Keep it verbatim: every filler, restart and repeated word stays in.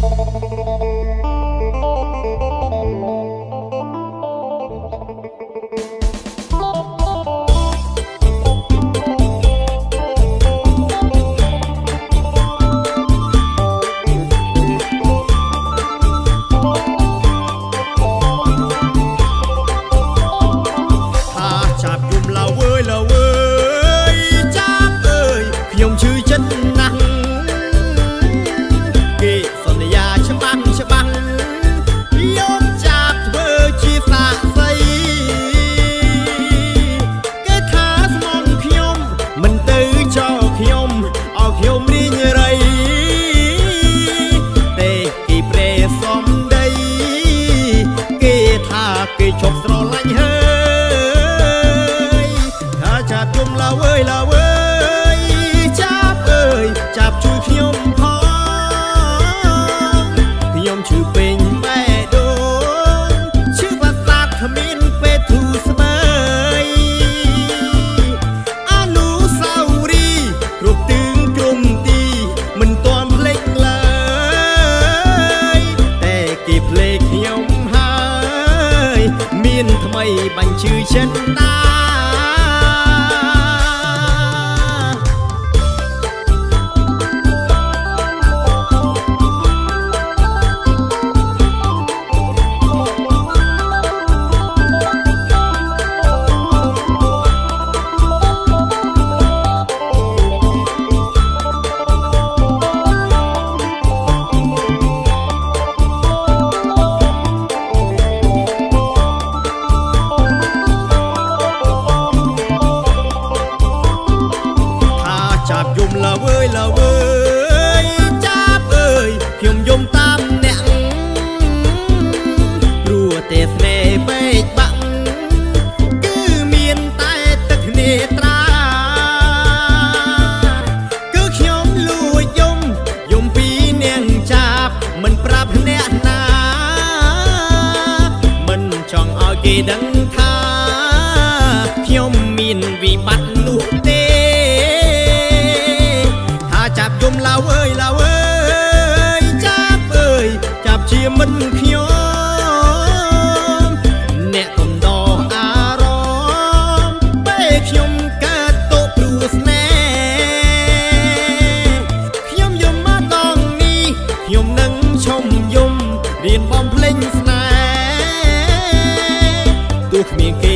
บัญชื่อเช่นตา ដឹងថាខ្ញុំមានវិបត្តិនោះទេថាចាប់យំឡៅអើយឡៅអើយចាប់អើយចាប់ជាមិនខ្ញុំអ្នកកំដរអារម្មណ៍ពេលខ្ញុំកើតតោព្រោះស្នេហ៍ខ្ញុំយំមកដងនេះខ្ញុំនឹងឈុំយំរៀនបំភ្លេចស្នេហ៍ទោះគ្មានគេ